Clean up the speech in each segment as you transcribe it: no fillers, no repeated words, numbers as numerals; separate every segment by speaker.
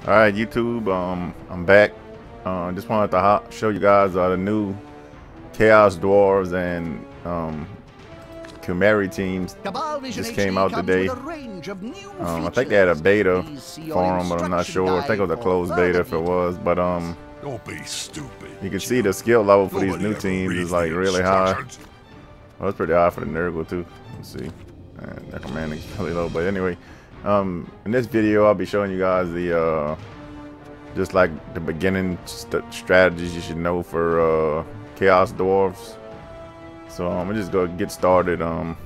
Speaker 1: All right, YouTube. I'm back. Just wanted to show you guys the new Chaos Dwarves and Kumari teams just came out today. I think they had a beta for them, but I'm not sure. I think it was a closed beta if it was. But
Speaker 2: don't be stupid.
Speaker 1: You can see the skill level for these new teams is like really high. Well, it's pretty high for the Nurgle too. Let's see. That command is really low, but anyway. In this video, I'll be showing you guys the just like the beginning strategies you should know for Chaos Dwarfs. So I'm gonna just go get started.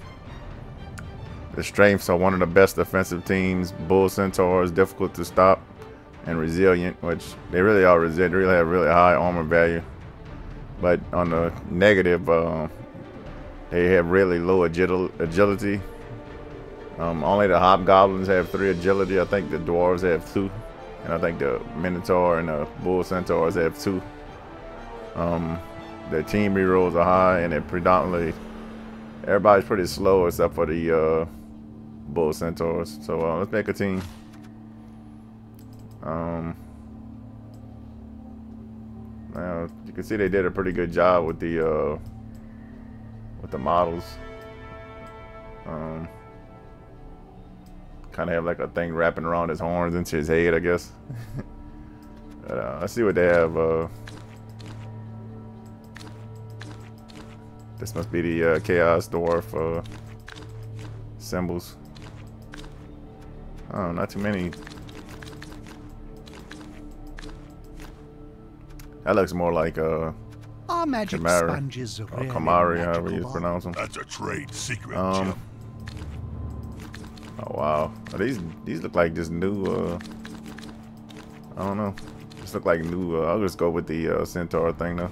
Speaker 1: The strengths are one of the best defensive teams. Bull Centaurs, difficult to stop, and resilient, which they really are resilient. They really have really high armor value. But on the negative, they have really low agility. Only the Hobgoblins have 3 agility. I think the Dwarves have 2. And I think the Minotaur and the Bull Centaurs have 2. Their team rerolls are high, and they're predominantly... Everybody's pretty slow except for the Bull Centaurs. So let's make a team. Now, you can see they did a pretty good job with the models. Kind of have like a thing wrapping around his horns into his head, I guess. But, let's see what they have. This must be the Chaos Dwarf symbols. Oh, not too many. That looks more like
Speaker 3: our magic
Speaker 1: Chimera,
Speaker 3: sponges
Speaker 1: or Kamari, however you pronounce them.
Speaker 2: That's a trade secret.
Speaker 1: Oh wow, these look like just new. I don't know. Just look like new. I'll just go with the Centaur thing though.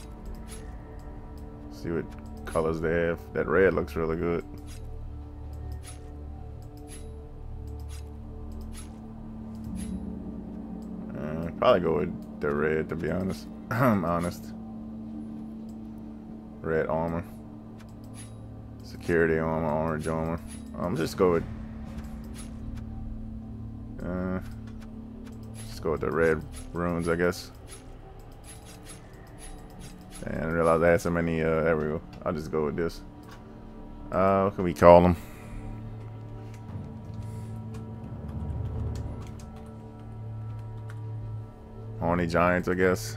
Speaker 1: See what colors they have. That red looks really good. Probably go with the red, to be honest. I'm honest. Red armor, security armor, orange armor. Just go with. Just go with the red runes, I guess. And I realized I had so many. There we go. I'll just go with this. What can we call them? Horny giants, I guess.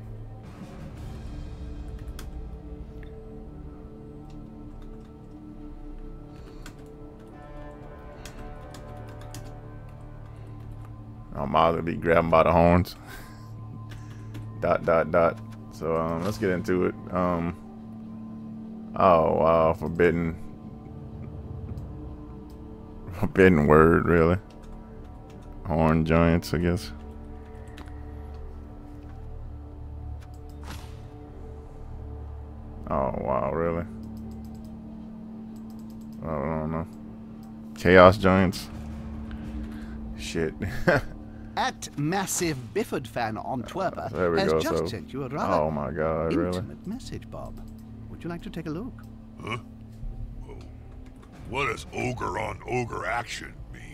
Speaker 1: I might as well be grabbing by the horns. Dot. So let's get into it. Oh wow, forbidden word, really. Horn giants, I guess. Oh wow, really? I don't know. Chaos giants. Shit.
Speaker 3: At Massive Bifford Fan on Twerper has just sent you a rather
Speaker 1: oh my god,
Speaker 3: intimate message, Bob. Would you like to take a look?
Speaker 2: Huh? Oh. What does ogre on ogre action mean?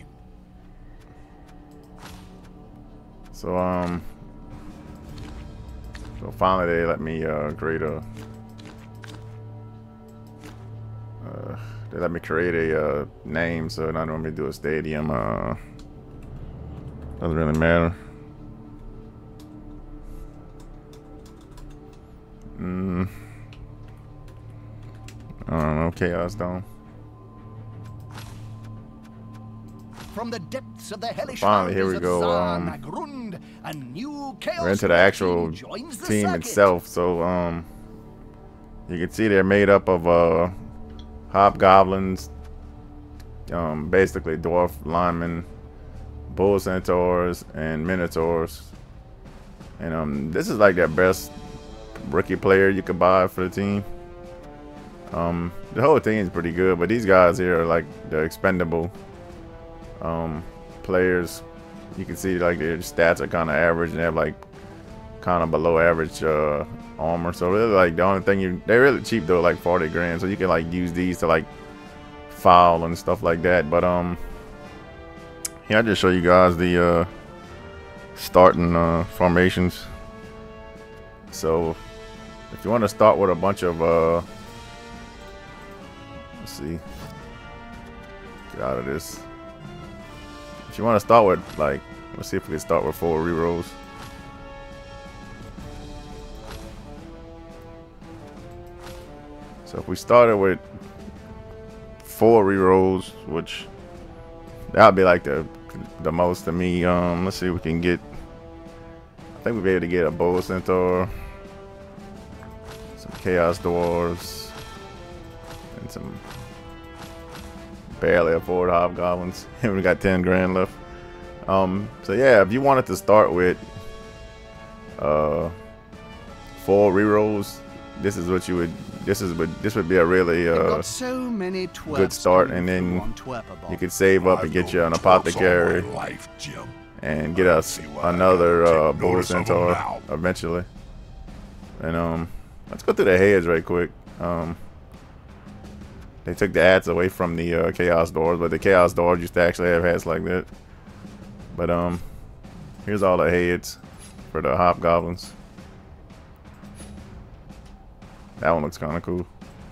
Speaker 1: So so finally they let me create a name, so not normally do a stadium. Doesn't really matter. I don't know. Chaos Dome.
Speaker 3: From the depths of the hellish
Speaker 1: Finally, here we go.
Speaker 3: a new chaos
Speaker 1: we're into the actual team itself. So you can see they're made up of hobgoblins, basically dwarf linemen, bull centaurs, and minotaurs. And this is like their best rookie player you could buy for the team. The whole team is pretty good, but these guys here are like the expendable players. You can see like their stats are kind of average, and they have like kind of below average armor. So really, like the only thing they're really cheap though, like 40 grand. So you can like use these to like foul and stuff like that. But here, I'll just show you guys the starting formations. So if you want to start with a bunch of let's see, get out of this. If you want to start with, like, let's see if we can start with 4 rerolls. So if we started with 4 rerolls, which that would be like the most to me. Let's see if we can get, I think we'll be able to get a Bull Centaur, some Chaos Dwarves, and some barely afford Hobgoblins. And we got 10 grand left. So yeah, if you wanted to start with 4 rerolls, this is what you would. This would be a really good start, and then you could save up and get you an apothecary and get us another Bull Centaur eventually. And let's go through the heads right quick. They took the ads away from the Chaos Dwarves, but the Chaos Dwarves used to actually have hats like that. But here's all the heads for the Hobgoblins. That one looks kind of cool.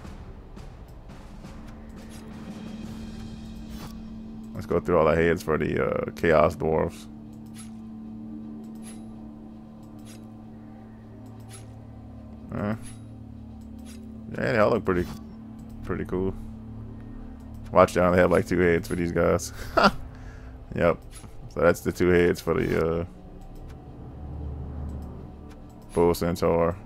Speaker 1: Let's go through all the heads for the Chaos Dwarves. Yeah, they all look pretty cool. Watch down, they have like 2 heads for these guys. Yep. So that's the 2 heads for the Bull Centaur.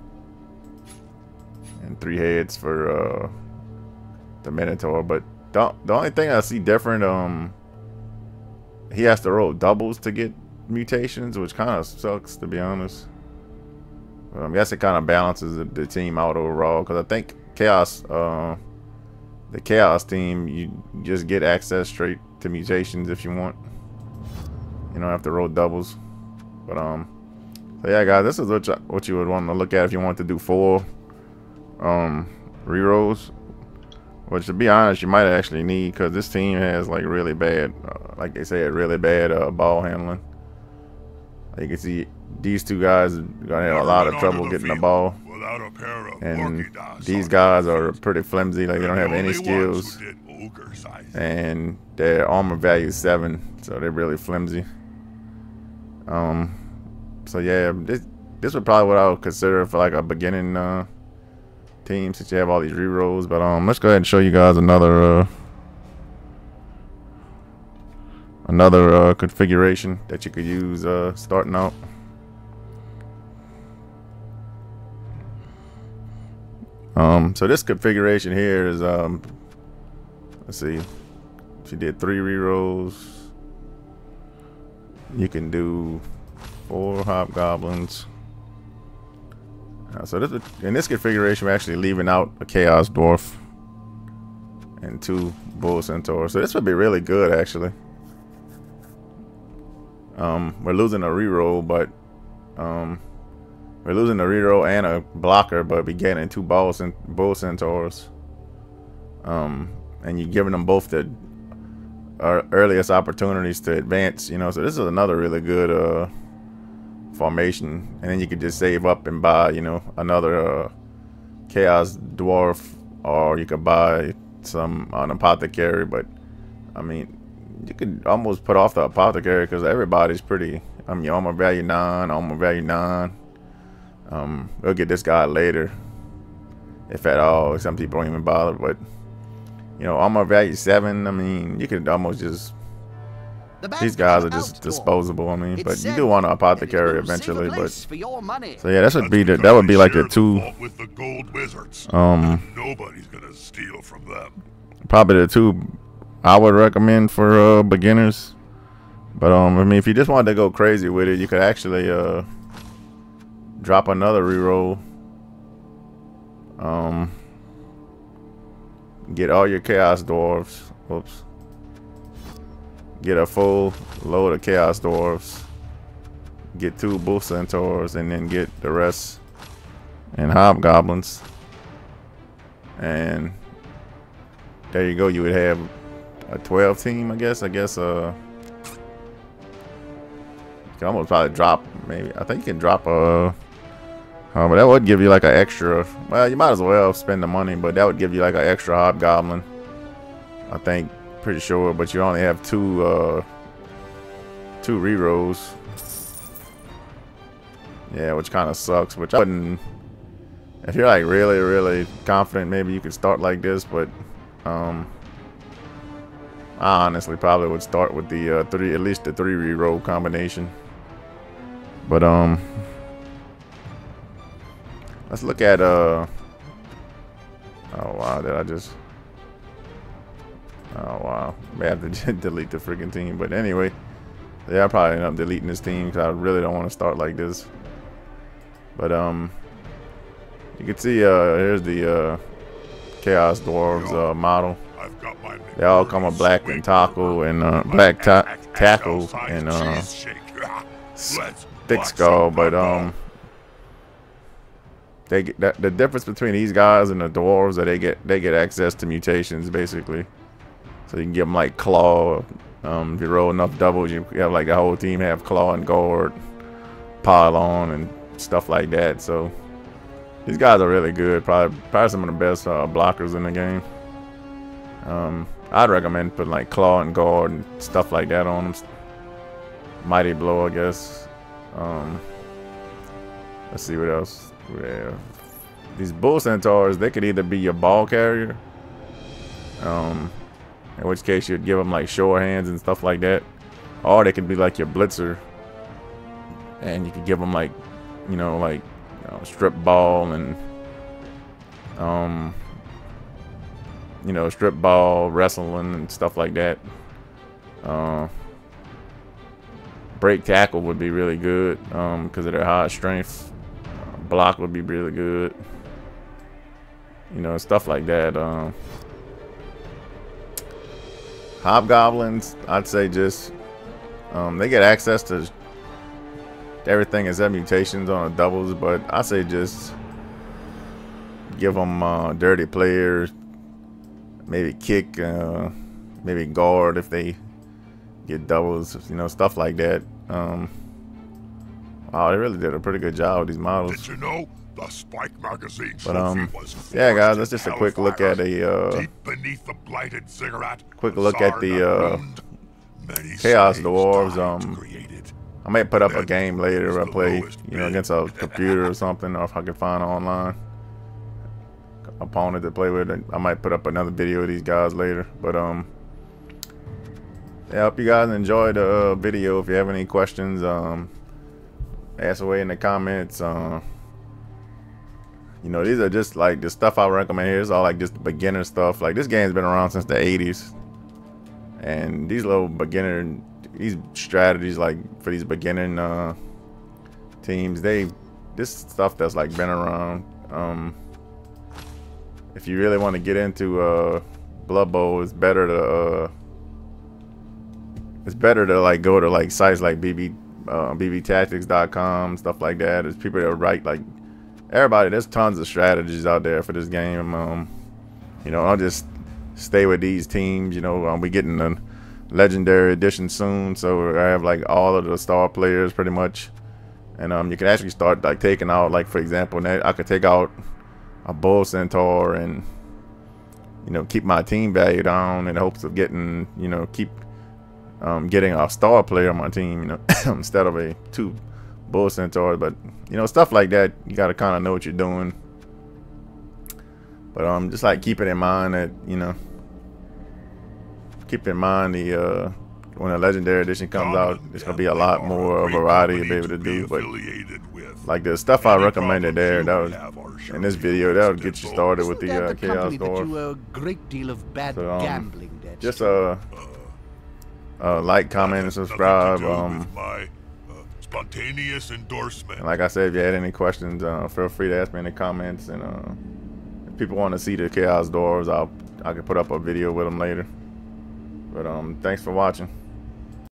Speaker 1: And 3 heads for the Minotaur. But the only thing I see different, he has to roll doubles to get mutations, which kind of sucks, to be honest. But I guess it kind of balances the team out overall, because I think Chaos, the Chaos team, you just get access straight to mutations if you want. You don't have to roll doubles. But so yeah, guys, this is what you would want to look at if you want to do 4 rerolls, which, to be honest, you might actually need, because this team has like really bad, like they said, really bad ball handling. You can see these 2 guys are gonna have a lot of trouble getting the ball, and these guys are pretty flimsy. Like, they don't have any skills, and their armor value is 7, so they're really flimsy. So yeah, this would probably what I would consider for like a beginning team, since you have all these rerolls. But let's go ahead and show you guys another configuration that you could use starting out. So this configuration here is let's see, if you did 3 rerolls, you can do 4 Hobgoblins. So this, in this configuration, we're actually leaving out a Chaos Dwarf and 2 Bull Centaurs. So this would be really good, actually. We're losing a reroll, but we're losing a reroll and a blocker, but we're getting 2 Bull Centaurs. And you're giving them both the earliest opportunities to advance, you know. So this is another really good formation. And then you could just save up and buy, you know, another Chaos Dwarf, or you could buy an apothecary. But I mean, you could almost put off the apothecary, because everybody's pretty, I mean, armor value 9, armor value 9. We'll get this guy later, if at all. Some people don't even bother, but you know, armor value 7. I mean, you could almost just, these guys are just disposable. I mean, but you do want an apothecary eventually. But so yeah, that would be like the 2
Speaker 2: with the gold wizards. Nobody's gonna steal from them.
Speaker 1: Probably the 2 I would recommend for beginners. But I mean, if you just wanted to go crazy with it, you could actually drop another reroll. Get all your Chaos Dwarves. Whoops. Get a full load of Chaos Dwarves. Get 2 Bull Centaurs, and then get the rest and Hobgoblins. And there you go. You would have a 12 team, I guess. can almost probably drop, maybe. I think you can drop a... but that would give you like an extra... Well, you might as well spend the money, but that would give you like an extra hobgoblin. I think, pretty sure, but you only have two rerolls. Yeah, which kind of sucks, which I wouldn't... If you're like really, really confident, maybe you could start like this, but I honestly probably would start with the at least the 3 reroll combination. But let's look at oh wow, did I just... Oh wow, may have to delete the freaking team. But anyway, yeah, I'll probably end up deleting this team because I really don't want to start like this. But you can see here's the Chaos Dwarves model. They all come with black and tackle and tackle and thick skull. But they get the difference between these guys and the dwarves that they get access to mutations basically. So you can give them like claw. If you roll enough doubles, you have like the whole team have claw and guard, pylon and stuff like that. So these guys are really good. Probably some of the best blockers in the game. I'd recommend putting like claw and guard and stuff like that on them. Mighty blow, I guess. Let's see what else we have. These bull centaurs, they could either be your ball carrier, in which case you'd give them like sure hands and stuff like that, or they could be like your blitzer, and you could give them like, you know, like strip ball and you know, strip ball, wrestling and stuff like that. Break tackle would be really good because of their high strength. Block would be really good, you know, stuff like that. Hobgoblins, I'd say just they get access to everything except mutations on the doubles, but I say just give them dirty players, maybe kick, maybe guard if they get doubles, you know, stuff like that. Wow, they really did a pretty good job with these models.
Speaker 2: Did you know the Spike magazine
Speaker 1: but yeah, guys, that's just a quick look at a
Speaker 2: deep beneath the blighted cigarette.
Speaker 1: Quick look at the Chaos Dwarves. I might put up a game later where I play, you know, against a computer or something, or if I can find an online opponent to play with. I might put up another video of these guys later. But yeah, I hope you guys enjoyed the video. If you have any questions, ask away in the comments. You know, these are just like the stuff I recommend here. It's all like just beginner stuff. Like this game's been around since the 80s, and these little beginner, these strategies like for these beginning teams, this stuff that's like been around. If you really want to get into Blood Bowl, it's better to like go to like sites like bbtactics.com, stuff like that. There's people that write like everybody. There's tons of strategies out there for this game. You know, I'll just stay with these teams. You know, we getting the Legendary Edition soon, so I have like all of the star players pretty much, and you can actually start like taking out, like for example, I could take out a Bull Centaur and, you know, keep my team value down in hopes of getting, you know, getting a star player on my team, you know, instead of a 2 Bull Centaurs. But you know, stuff like that, you got to kind of know what you're doing. But just like keep it in mind that, you know, keep in mind the when a Legendary Edition comes out, there's gonna be a lot more variety to be able to do. But like the stuff I recommended there, that was in this video, that would get you started with the Chaos Dwarf.
Speaker 3: A great deal of bad gambling debt.
Speaker 1: Just like, comment, and subscribe.
Speaker 2: Spontaneous endorsement.
Speaker 1: And like I said, if you had any questions, feel free to ask me in the comments. And if people want to see the Chaos Dwarves, I can put up a video with them later. But thanks for watching.